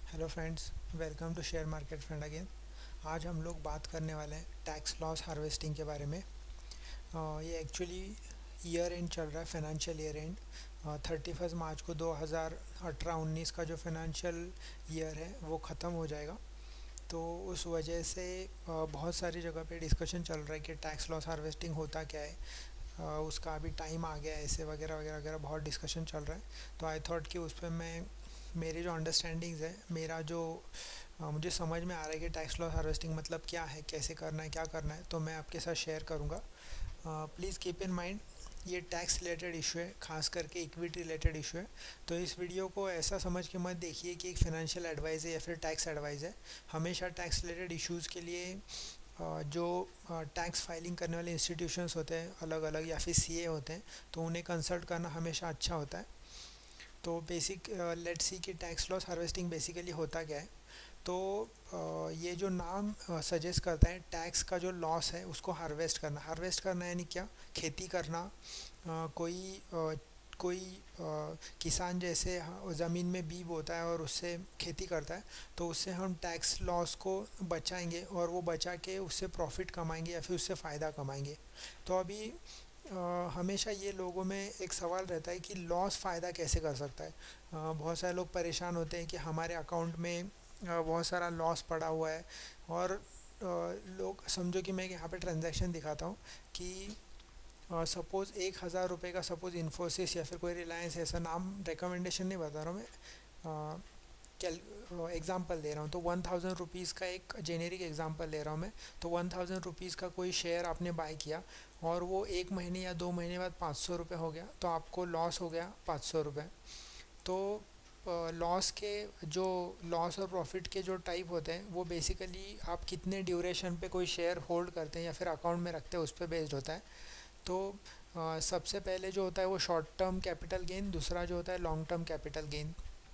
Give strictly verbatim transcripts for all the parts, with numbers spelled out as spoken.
Hello friends, welcome to share market friend again. आज हम लोग बात करने वाले हैं टैक्स लॉस हार्वेस्टिंग के बारे में। अ, ये एक्चुअली ईयर एंड चल रहा है, financial year end thirty first March को दो हज़ार अठारह उन्नीस का जो फाइनेंशियल ईयर है वो ख़त्म हो जाएगा। तो उस वजह से अ, बहुत सारी जगह पे डिस्कशन चल रहा है कि टैक्स लॉस हार्वेस्टिंग होता क्या है, अ, उसका अभी टाइम आ गया है, ऐसे वगैरह वगैरह वगैरह बहुत डिस्कशन चल रहा है। तो आई थॉट कि उस पर मैं मेरी जो अंडरस्टैंडिंग्स है, मेरा जो अ, मुझे समझ में आ रहा है कि टैक्स लॉस हार्वेस्टिंग मतलब क्या है, कैसे करना है, क्या करना है, तो मैं आपके साथ शेयर करूँगा। प्लीज़ कीप इन माइंड ये टैक्स रिलेटेड इशू है, खास करके इक्विटी रिलेटेड इशू है। तो इस वीडियो को ऐसा समझ के मत देखिए कि एक फाइनेंशियल एडवाइस है या फिर टैक्स एडवाइस है। हमेशा टैक्स रिलेटेड इश्यूज़ के लिए अ, जो टैक्स फाइलिंग करने वाले इंस्टीट्यूशंस होते हैं अलग अलग या फिर सीए होते हैं, तो उन्हें कंसल्ट करना हमेशा अच्छा होता है। तो बेसिक लेट्स सी कि टैक्स लॉस हार्वेस्टिंग बेसिकली होता क्या है। तो अ, ये जो नाम सजेस्ट करता है, टैक्स का जो लॉस है उसको हार्वेस्ट करना। हार्वेस्ट करना यानी क्या? खेती करना। अ, कोई अ, कोई अ, किसान जैसे ज़मीन में बीज बोता है और उससे खेती करता है, तो उससे हम टैक्स लॉस को बचाएंगे और वो बचा के उससे प्रॉफिट कमाएंगे या फिर उससे फ़ायदा कमाएंगे। तो अभी अ, हमेशा ये लोगों में एक सवाल रहता है कि लॉस फ़ायदा कैसे कर सकता है। अ, बहुत सारे लोग परेशान होते हैं कि हमारे अकाउंट में अ, बहुत सारा लॉस पड़ा हुआ है। और अ, लोग समझो कि मैं यहाँ पे ट्रांजैक्शन दिखाता हूँ कि सपोज़ एक हज़ार रुपये का, सपोज़ इन्फोसिस या फिर कोई रिलायंस, ऐसा नाम रिकमेंडेशन नहीं बता रहा हूँ मैं, कैल एग्ज़ाम्पल दे रहा हूँ। तो वन थाउजेंड रुपीज़ का एक जेनेरिक एग्ज़ाम्पल दे रहा हूँ मैं। तो वन थाउजेंड रुपीज़ का कोई शेयर आपने बाय किया और वो एक महीने या दो महीने बाद पाँच सौ रुपये हो गया, तो आपको लॉस हो गया पाँच सौ रुपये। तो लॉस के जो लॉस और प्रॉफिट के जो टाइप होते हैं वो बेसिकली आप कितने ड्यूरेशन पे कोई शेयर होल्ड करते हैं या फिर अकाउंट में रखते हैं उस पर बेस्ड होता है। तो अ, सबसे पहले जो होता है वो शॉर्ट टर्म कैपिटल गेन, दूसरा जो होता है long term capital gain.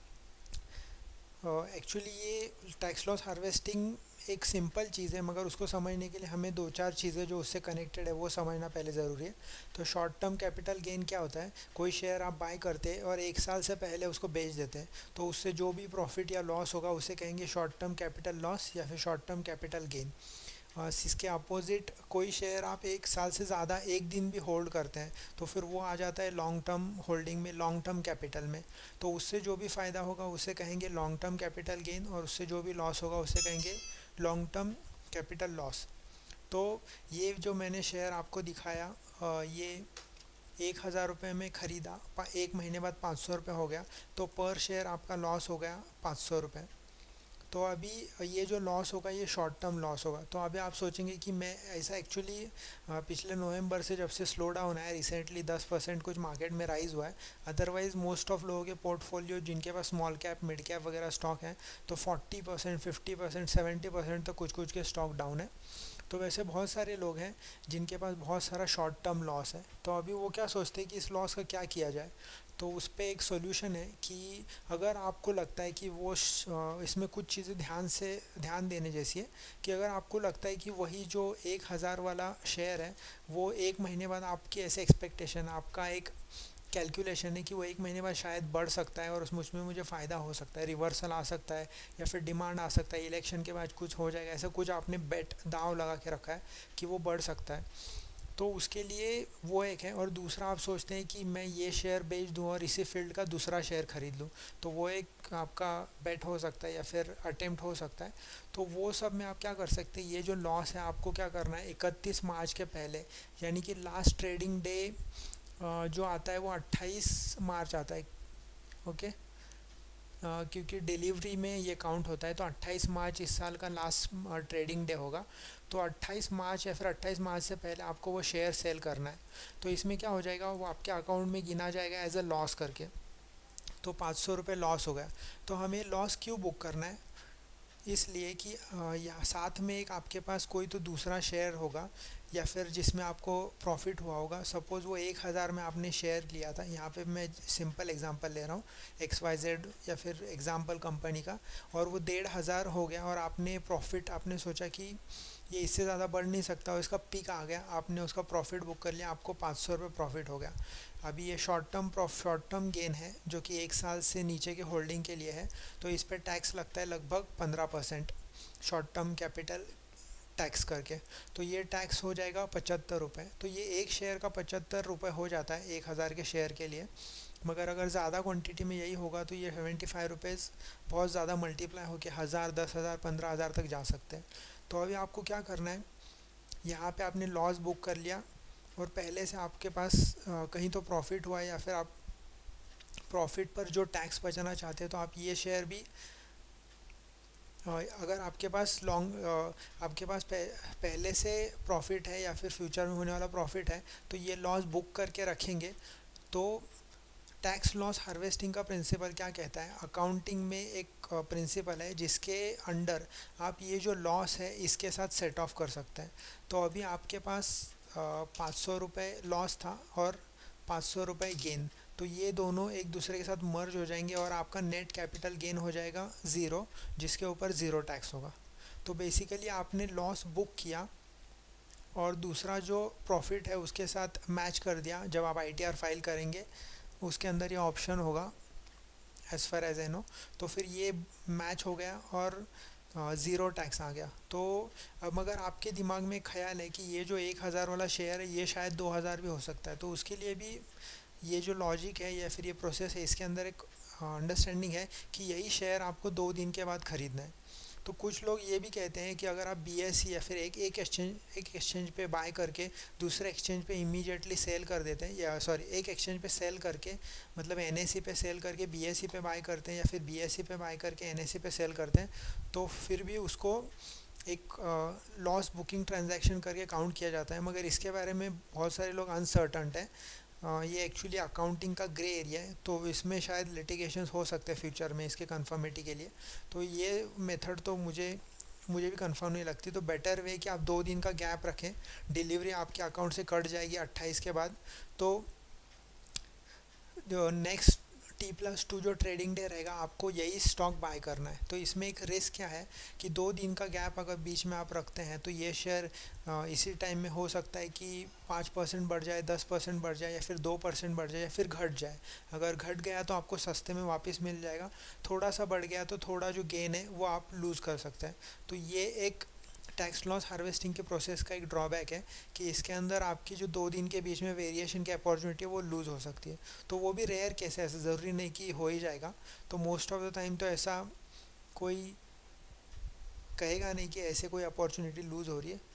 Actually ये टैक्स लॉस हार्वेस्टिंग एक सिंपल चीज़ है, मगर उसको समझने के लिए हमें दो चार चीज़ें जो उससे कनेक्टेड है वो समझना पहले ज़रूरी है। तो शॉर्ट टर्म कैपिटल गेन क्या होता है? कोई शेयर आप बाय करते हैं और एक साल से पहले उसको बेच देते हैं, तो उससे जो भी प्रॉफिट या लॉस होगा उसे कहेंगे शॉर्ट टर्म कैपिटल लॉस या फिर short term capital gain. Uh, इसके अपोजिट कोई शेयर आप एक साल से ज़्यादा एक दिन भी होल्ड करते हैं, तो फिर वो आ जाता है लॉन्ग टर्म होल्डिंग में, लॉन्ग टर्म कैपिटल में। तो उससे जो भी फ़ायदा होगा उसे कहेंगे लॉन्ग टर्म कैपिटल गेन, और उससे जो भी लॉस होगा उसे कहेंगे लॉन्ग टर्म कैपिटल लॉस। तो ये जो मैंने शेयर आपको दिखाया, अ, ये एक हज़ार रुपये में ख़रीदा, एक महीने बाद पाँच सौ रुपये हो गया, तो पर शेयर आपका लॉस हो गया पाँच सौ रुपये। तो अभी ये जो लॉस होगा ये शॉर्ट टर्म लॉस होगा। तो अभी आप सोचेंगे कि मैं ऐसा एक्चुअली पिछले नवंबर से जब से स्लो डाउन आया, रिसेंटली दस परसेंट कुछ मार्केट में राइज हुआ है। अदरवाइज़ मोस्ट ऑफ लोगों के पोर्टफोलियो जिनके पास स्मॉल कैप मिड कैप वगैरह स्टॉक हैं, तो forty percent fifty percent seventy percent तक कुछ कुछ के स्टॉक डाउन है। तो वैसे बहुत सारे लोग हैं जिनके पास बहुत सारा शॉर्ट टर्म लॉस है। तो अभी वो क्या सोचते हैं कि इस लॉस का क्या किया जाए। तो उस पर एक सोल्यूशन है कि अगर आपको लगता है कि वो इसमें कुछ चीज़ें ध्यान से ध्यान देने जैसी है, कि अगर आपको लगता है कि वही जो एक हज़ार वाला शेयर है वो एक महीने बाद, आपकी ऐसे एक्सपेक्टेशन, आपका एक कैलकुलेशन है कि वो एक महीने बाद शायद बढ़ सकता है और उसमें उसमें मुझे फ़ायदा हो सकता है, रिवर्सल आ सकता है या फिर डिमांड आ सकता है, इलेक्शन के बाद कुछ हो जाएगा, ऐसा कुछ आपने बेट दाव लगा के रखा है कि वो बढ़ सकता है, तो उसके लिए वो एक है। और दूसरा आप सोचते हैं कि मैं ये शेयर बेच दूं और इसी फील्ड का दूसरा शेयर खरीद लूं, तो वो एक आपका बेट हो सकता है या फिर अटेम्प्ट हो सकता है। तो वो सब में आप क्या कर सकते हैं, ये जो लॉस है आपको क्या करना है, इकतीस मार्च के पहले, यानी कि लास्ट ट्रेडिंग डे जो आता है वो अट्ठाईस मार्च आता है। ओके, अ, क्योंकि डिलीवरी में ये काउंट होता है, तो अट्ठाईस मार्च इस साल का लास्ट ट्रेडिंग डे होगा। तो अट्ठाईस मार्च या फिर अट्ठाईस मार्च से पहले आपको वो शेयर सेल करना है। तो इसमें क्या हो जाएगा, वो आपके अकाउंट में गिना जाएगा एज अ लॉस करके। तो पाँच सौ रुपये लॉस हो गया। तो हमें लॉस क्यों बुक करना है? इसलिए कि या साथ में एक आपके पास कोई तो दूसरा शेयर होगा या फिर जिसमें आपको प्रॉफिट हुआ होगा। सपोज़ वो एक हज़ार में आपने शेयर लिया था, यहाँ पे मैं सिंपल एग्जांपल ले रहा हूँ, एक्स वाई जेड या फिर एग्जांपल कंपनी का, और वो डेढ़ हज़ार हो गया और आपने प्रॉफिट, आपने सोचा कि ये इससे ज़्यादा बढ़ नहीं सकता, और इसका पीक आ गया, आपने उसका प्रॉफिट बुक कर लिया, आपको पाँच सौ रुपये प्रॉफिट हो गया। अभी ये short term short term gain है जो कि एक साल से नीचे के होल्डिंग के लिए है, तो इस पर टैक्स लगता है लगभग पंद्रह percent short term capital tax करके। तो ये टैक्स हो जाएगा पचहत्तर रुपये। तो ये एक शेयर का पचहत्तर रुपये हो जाता है एक हज़ार के शेयर के लिए। मगर अगर ज़्यादा क्वांटिटी में यही होगा तो ये सेवेंटी फाइव रुपीज़ बहुत ज़्यादा मल्टीप्लाई होकर हज़ार, दस हज़ार, पंद्रह हज़ार तक जा सकते हैं। तो अभी आपको क्या करना है, यहाँ पे आपने लॉस बुक कर लिया और पहले से आपके पास आ, कहीं तो प्रॉफिट हुआ है, या फिर आप प्रॉफिट पर जो टैक्स बचाना चाहते हैं तो आप ये शेयर भी, अगर आपके पास लॉन्ग आपके पास पहले से प्रॉफिट है या फिर फ्यूचर में होने वाला प्रॉफिट है तो ये लॉस बुक करके रखेंगे। तो टैक्स लॉस हार्वेस्टिंग का प्रिंसिपल क्या कहता है, अकाउंटिंग में एक प्रिंसिपल है जिसके अंडर आप ये जो लॉस है इसके साथ सेट ऑफ कर सकते हैं। तो अभी आपके पास पाँच सौ रुपये लॉस था और पाँच सौ रुपये गेन, तो ये दोनों एक दूसरे के साथ मर्ज हो जाएंगे और आपका नेट कैपिटल गेन हो जाएगा ज़ीरो, जिसके ऊपर ज़ीरो टैक्स होगा। तो बेसिकली आपने लॉस बुक किया और दूसरा जो प्रॉफिट है उसके साथ मैच कर दिया। जब आप आईटीआर फाइल करेंगे उसके अंदर ये ऑप्शन होगा as far as I know, तो फिर ये मैच हो गया और ज़ीरो टैक्स आ गया। तो अब मगर आपके दिमाग में ख्याल है कि ये जो एक हज़ार वाला शेयर है ये शायद दो हज़ार भी हो सकता है, तो उसके लिए भी ये जो लॉजिक है या फिर ये प्रोसेस है इसके अंदर एक अंडरस्टैंडिंग है कि यही शेयर आपको दो दिन के बाद ख़रीदना है। तो कुछ लोग ये भी कहते हैं कि अगर आप बीएसई या फिर एक एक एक्सचेंज एक एक्सचेंज पे बाय करके दूसरे एक्सचेंज पे इमीडिएटली सेल कर देते हैं, या सॉरी एक एक्सचेंज पे सेल करके मतलब एनएसई पे सेल करके बीएसई पे बाय करते हैं, या फिर बीएसई पे बाय करके एनएसई पे सेल करते हैं, तो फिर भी उसको एक लॉस बुकिंग ट्रांजैक्शन करके काउंट किया जाता है। मगर इसके बारे में बहुत सारे लोग अनसर्टन हैं। Uh, ये एक्चुअली अकाउंटिंग का ग्रे एरिया है, तो इसमें शायद लिटिगेशंस हो सकते हैं फ्यूचर में इसके कंफर्मिटी के लिए। तो ये मेथड तो मुझे मुझे भी कंफर्म नहीं लगती। तो बेटर वे कि आप दो दिन का गैप रखें, डिलीवरी आपके अकाउंट से कट जाएगी अट्ठाईस के बाद, तो नेक्स्ट टी प्लस टू जो ट्रेडिंग डे रहेगा आपको यही स्टॉक बाय करना है। तो इसमें एक रिस्क क्या है कि दो दिन का गैप अगर बीच में आप रखते हैं तो ये शेयर इसी टाइम में हो सकता है कि पाँच परसेंट बढ़ जाए, दस परसेंट बढ़ जाए, या फिर दो परसेंट बढ़ जाए, या फिर घट जाए। अगर घट गया तो आपको सस्ते में वापस मिल जाएगा, थोड़ा सा बढ़ गया तो थोड़ा जो गेन है वो आप लूज़ कर सकते हैं। तो ये एक टैक्स लॉस हार्वेस्टिंग के प्रोसेस का एक ड्रॉबैक है कि इसके अंदर आपकी जो दो दिन के बीच में वेरिएशन की अपॉर्चुनिटी है वो लूज़ हो सकती है। तो वो भी रेयर केस है, ऐसा ज़रूरी नहीं कि हो ही जाएगा। तो मोस्ट ऑफ द टाइम तो ऐसा कोई कहेगा नहीं कि ऐसे कोई अपॉर्चुनिटी लूज़ हो रही है,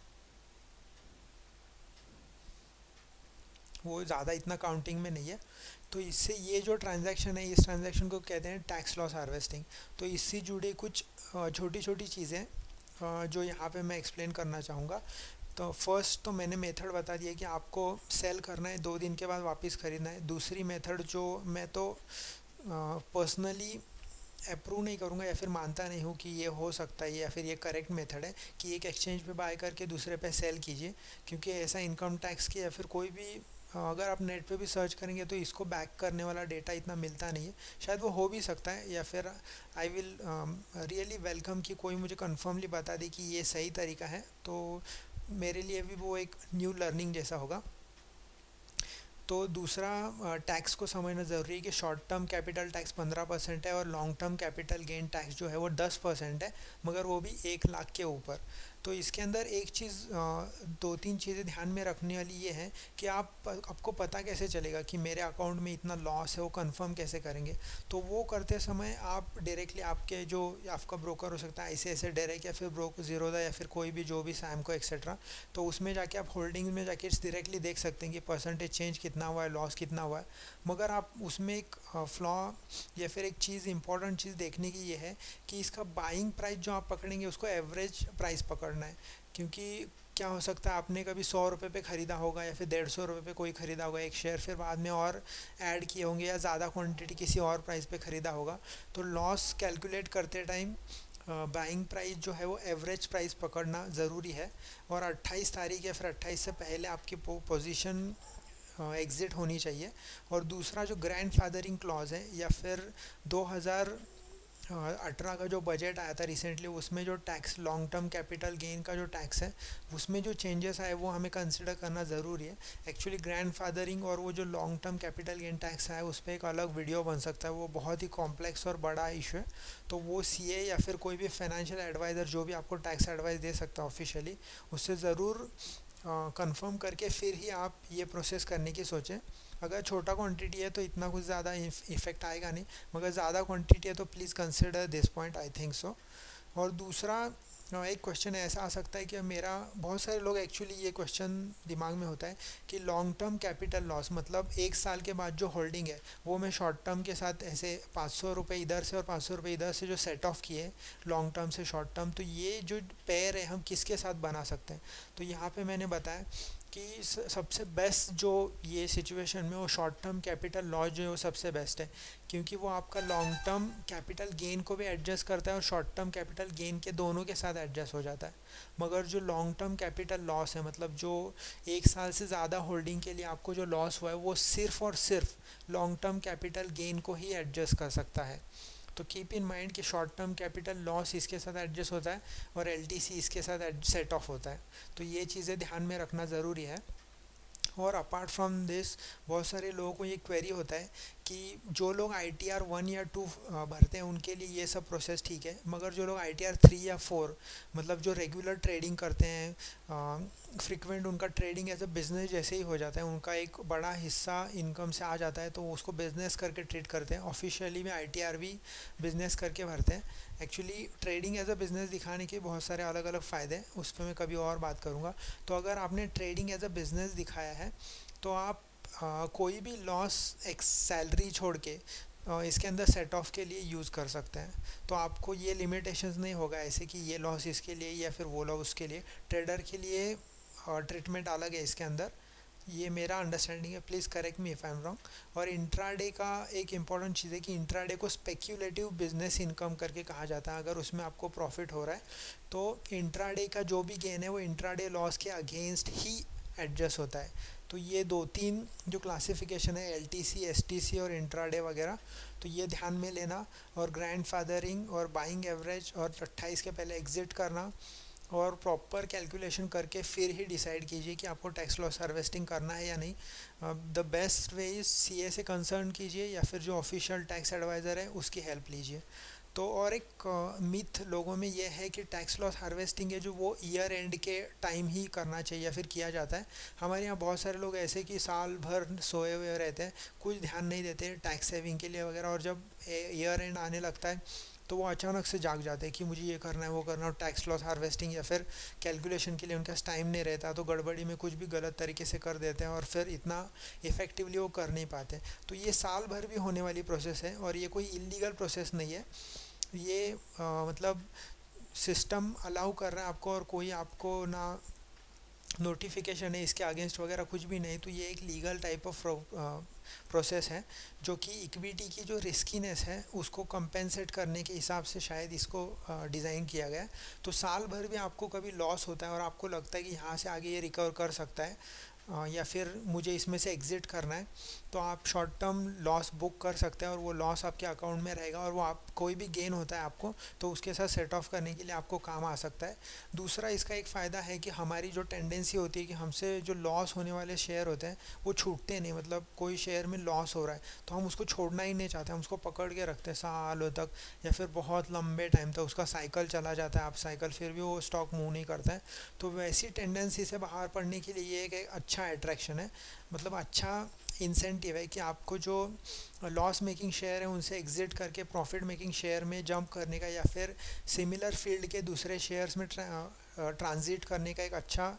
वो ज़्यादा इतना काउंटिंग में नहीं है। तो इससे ये जो ट्रांजैक्शन है इस ट्रांजैक्शन को कहते हैं टैक्स लॉस हार्वेस्टिंग। तो इससे जुड़े कुछ छोटी छोटी चीज़ें जो यहाँ पे मैं एक्सप्लेन करना चाहूँगा। तो फर्स्ट तो मैंने मेथड बता दिया कि आपको सेल करना है, दो दिन के बाद वापस ख़रीदना है। दूसरी मेथड जो मैं तो पर्सनली अप्रूव नहीं करूँगा या फिर मानता नहीं हूँ कि ये हो सकता है या फिर ये करेक्ट मेथड है कि एक एक्सचेंज पे बाय करके दूसरे पे सेल कीजिए, क्योंकि ऐसा इनकम टैक्स की या फिर कोई भी अगर आप नेट पे भी सर्च करेंगे तो इसको बैक करने वाला डेटा इतना मिलता नहीं है। शायद वो हो भी सकता है, या फिर आई विल रियली वेलकम कि कोई मुझे कन्फर्मली बता दे कि ये सही तरीका है, तो मेरे लिए भी वो एक न्यू लर्निंग जैसा होगा। तो दूसरा टैक्स को समझना ज़रूरी है कि शॉर्ट टर्म कैपिटल टैक्स पंद्रह परसेंट है और long term capital gain tax जो है वो दस परसेंट है, मगर वो भी एक लाख के ऊपर। तो इसके अंदर एक चीज़ दो तीन चीज़ें ध्यान में रखने वाली ये है कि आप आपको पता कैसे चलेगा कि मेरे अकाउंट में इतना लॉस है, वो कंफर्म कैसे करेंगे। तो वो करते समय आप डायरेक्टली आपके जो आपका ब्रोकर हो सकता है ऐसे ऐसे डायरेक्ट या फिर ब्रोक ज़ीरोदा या फिर कोई भी जो भी सैमको एक्सेट्रा, तो उसमें जाके आप होल्डिंग में जाके डायरेक्टली देख सकते हैं कि परसेंटेज चेंज कितना हुआ है, लॉस कितना हुआ है। मगर आप उसमें एक फ्लॉ या फिर एक चीज़ इंपॉर्टेंट चीज़ देखने की ये है कि इसका बाइंग प्राइस जो आप पकड़ेंगे उसको एवरेज प्राइस पकड़ना है, क्योंकि क्या हो सकता है आपने कभी सौ रुपये पे ख़रीदा होगा या फिर डेढ़ सौ रुपये पे कोई ख़रीदा होगा एक शेयर, फिर बाद में और ऐड किए होंगे या ज़्यादा क्वांटिटी किसी और प्राइस पे ख़रीदा होगा। तो लॉस कैलकुलेट करते टाइम बाइंग प्राइस जो है वो एवरेज प्राइस पकड़ना ज़रूरी है, और अट्ठाईस तारीख या फिर अट्ठाईस से पहले आपकी पोजीशन एग्ज़िट होनी चाहिए। और दूसरा जो ग्रैंड फादरिंग क्लॉज है या फिर दो हज़ार अठारह का जो बजट आया था रिसेंटली, उसमें जो tax long term capital gain का जो टैक्स है उसमें जो चेंजेस आए वो हमें कंसिडर करना ज़रूरी है। एक्चुअली ग्रैंड फादरिंग और वो जो long term capital gain tax है उस पर एक अलग वीडियो बन सकता है, वो बहुत ही कॉम्प्लेक्स और बड़ा इशू है। तो वो सीए या फिर कोई भी फाइनेंशियल एडवाइज़र जो भी आपको टैक्स एडवाइस दे सकता है ऑफिशियली, उससे ज़रूर कंफर्म करके फिर ही आप ये प्रोसेस करने की सोचें। अगर छोटा क्वांटिटी है तो इतना कुछ ज़्यादा इफ़ेक्ट आएगा नहीं, मगर ज़्यादा क्वांटिटी है तो please consider this point, I think so. और दूसरा अ, एक क्वेश्चन ऐसा आ सकता है कि मेरा बहुत सारे लोग एक्चुअली ये क्वेश्चन दिमाग में होता है कि लॉन्ग टर्म कैपिटल लॉस मतलब एक साल के बाद जो होल्डिंग है वो मैं शॉर्ट टर्म के साथ ऐसे पाँच सौ रुपये इधर से और पाँच सौ रुपये इधर से जो सेट ऑफ किए लॉन्ग टर्म से शॉर्ट टर्म, तो ये जो पेयर है हम किसके साथ बना सकते हैं। तो यहाँ पे मैंने बताया कि सबसे बेस्ट जो ये सिचुएशन में वो शॉर्ट टर्म कैपिटल लॉस जो है वो सबसे बेस्ट है, क्योंकि वो आपका लॉन्ग टर्म कैपिटल गेन को भी एडजस्ट करता है और शॉर्ट टर्म कैपिटल गेन के दोनों के साथ एडजस्ट हो जाता है। मगर जो लॉन्ग टर्म कैपिटल लॉस है मतलब जो एक साल से ज़्यादा होल्डिंग के लिए आपको जो लॉस हुआ है वो सिर्फ़ और सिर्फ लॉन्ग टर्म कैपिटल गेन को ही एडजस्ट कर सकता है। तो कीप इन माइंड कि शॉर्ट टर्म कैपिटल लॉस इसके साथ एडजस्ट होता है और एलटीसी इसके साथ सेट ऑफ होता है। तो ये चीज़ें ध्यान में रखना ज़रूरी है। और अपार्ट फ्रॉम दिस बहुत सारे लोगों को ये क्वेरी होता है कि जो लोग आई टी आर वन या टू भरते हैं उनके लिए ये सब प्रोसेस ठीक है, मगर जो लोग आई टी आर थ्री या फोर मतलब जो रेगुलर ट्रेडिंग करते हैं, फ्रिक्वेंट उनका ट्रेडिंग एज अ बिज़नेस जैसे ही हो जाता है, उनका एक बड़ा हिस्सा इनकम से आ जाता है तो उसको बिज़नेस करके ट्रीट करते हैं। ऑफिशियली में आई टी आर भी बिज़नेस करके भरते हैं। Actually trading as a business दिखाने के बहुत सारे अलग अलग फ़ायदे हैं, उस पर मैं कभी और बात करूँगा। तो अगर आपने ट्रेडिंग एज अ बिज़नेस दिखाया है तो आप आ, कोई भी लॉस एक सैलरी छोड़ के आ, इसके अंदर सेट ऑफ के लिए यूज़ कर सकते हैं। तो आपको ये लिमिटेशंस नहीं होगा ऐसे कि ये लॉस इसके लिए या फिर वो लॉस उसके लिए। ट्रेडर के लिए ट्रीटमेंट अलग है इसके अंदर, ये मेरा अंडरस्टैंडिंग है, please correct me if I am wrong. और इंट्राडे का एक इम्पॉर्टेंट चीज़ है कि इंट्राडे को स्पेक्यूलेटिव बिजनेस इनकम करके कहा जाता है। अगर उसमें आपको प्रॉफिट हो रहा है तो इंट्राडे का जो भी गेन है वो इंट्राडे लॉस के अगेंस्ट ही एडजस्ट होता है। तो ये दो तीन जो क्लासिफिकेशन है L T C, S T C और इंट्राडे वगैरह, तो ये ध्यान में लेना। और ग्रैंड फादरिंग और बाइंग एवरेज और अट्ठाईस के पहले एग्जिट करना और प्रॉपर कैलकुलेशन करके फिर ही डिसाइड कीजिए कि आपको टैक्स लॉस हार्वेस्टिंग करना है या नहीं। The best way is CA से कंसर्न कीजिए या फिर जो ऑफिशियल टैक्स एडवाइज़र है उसकी हेल्प लीजिए। तो और एक मिथ लोगों में ये है कि टैक्स लॉस हार्वेस्टिंग है जो वो ईयर एंड के टाइम ही करना चाहिए या फिर किया जाता है। हमारे यहाँ बहुत सारे लोग ऐसे कि साल भर सोए हुए रहते हैं, कुछ ध्यान नहीं देते टैक्स सेविंग के लिए वगैरह, और जब ईयर एंड आने लगता है तो वो अचानक से जाग जाते हैं कि मुझे ये करना है वो करना है, और टैक्स लॉस हार्वेस्टिंग या फिर कैलकुलेशन के लिए उनके पास टाइम नहीं रहता, तो गड़बड़ी में कुछ भी गलत तरीके से कर देते हैं और फिर इतना इफ़ेक्टिवली वो कर नहीं पाते। तो ये साल भर भी होने वाली प्रोसेस है और ये कोई इलीगल प्रोसेस नहीं है। ये आ, मतलब सिस्टम अलाउ कर रहा है आपको और कोई आपको ना नोटिफिकेशन है इसके अगेंस्ट वगैरह कुछ भी नहीं। तो ये एक लीगल टाइप ऑफ प्रोसेस है जो कि इक्विटी की जो रिस्कीनेस है उसको कंपेंसेट करने के हिसाब से शायद इसको डिज़ाइन किया गया है। तो साल भर भी आपको कभी लॉस होता है और आपको लगता है कि यहाँ से आगे ये रिकवर कर सकता है या फिर मुझे इसमें से एग्ज़िट करना है, तो आप शॉर्ट टर्म लॉस बुक कर सकते हैं और वो लॉस आपके अकाउंट में रहेगा और वो आप कोई भी गेन होता है आपको तो उसके साथ सेट ऑफ करने के लिए आपको काम आ सकता है। दूसरा इसका एक फ़ायदा है कि हमारी जो टेंडेंसी होती है कि हमसे जो लॉस होने वाले शेयर होते हैं वो छूटते नहीं, मतलब कोई शेयर में लॉस हो रहा है तो हम उसको छोड़ना ही नहीं चाहते, हम उसको पकड़ के रखते हैं सालों तक या फिर बहुत लंबे टाइम तक उसका साइकिल चला जाता है, आप साइकिल फिर भी वो स्टॉक मूव नहीं करता है। तो वैसी टेंडेंसी से बाहर पड़ने के लिए ये एक अच्छा अट्रैक्शन है, मतलब अच्छा इंसेंटिव है कि आपको जो लॉस मेकिंग शेयर है उनसे एग्जिट करके प्रॉफिट मेकिंग शेयर में जंप करने का या फिर सिमिलर फील्ड के दूसरे शेयर्स में ट्रांजिट करने का एक अच्छा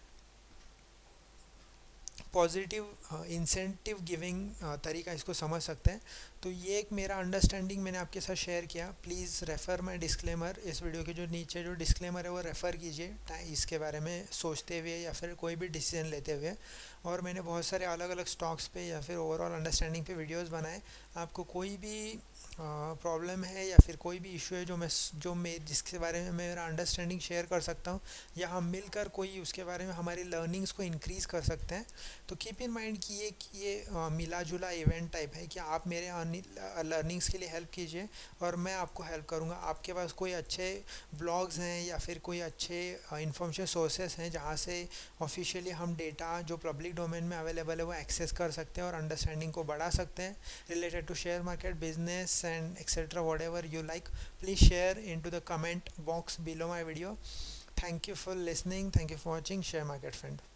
पॉजिटिव इंसेंटिव गिविंग तरीका इसको समझ सकते हैं। तो ये एक मेरा अंडरस्टैंडिंग मैंने आपके साथ शेयर किया। प्लीज़ रेफ़र माय डिस्क्लेमर, इस वीडियो के जो नीचे जो डिस्क्लेमर है वो रेफ़र कीजिए इसके बारे में सोचते हुए या फिर कोई भी डिसीजन लेते हुए। और मैंने बहुत सारे अलग अलग स्टॉक्स पे या फिर ओवरऑल अंडरस्टैंडिंग पे वीडियोस बनाए। आपको कोई भी प्रॉब्लम है या फिर कोई भी इशू है जो मैं जो मैं जिसके बारे में मैं मेरा अंडरस्टैंडिंग शेयर कर सकता हूँ, या हम मिलकर कोई उसके बारे में हमारी लर्निंग्स को इंक्रीज़ कर सकते हैं। तो कीप इन माइंड कि ये कि ये अ, मिला जुला इवेंट टाइप है कि आप मेरे लर्निंग्स के लिए हेल्प कीजिए और मैं आपको हेल्प करूँगा। आपके पास कोई अच्छे ब्लॉग्स हैं या फिर कोई अच्छे इंफॉर्मेशन सोर्सेस हैं जहाँ से ऑफिशियली हम डेटा जो पब्लिक डोमेन में अवेलेबल है वो एक्सेस कर सकते हैं और अंडरस्टैंडिंग को बढ़ा सकते हैं related to share market business and etc, whatever you like, please share into the comment box below my video. Thank you for listening, thank you for watching. Share market friend.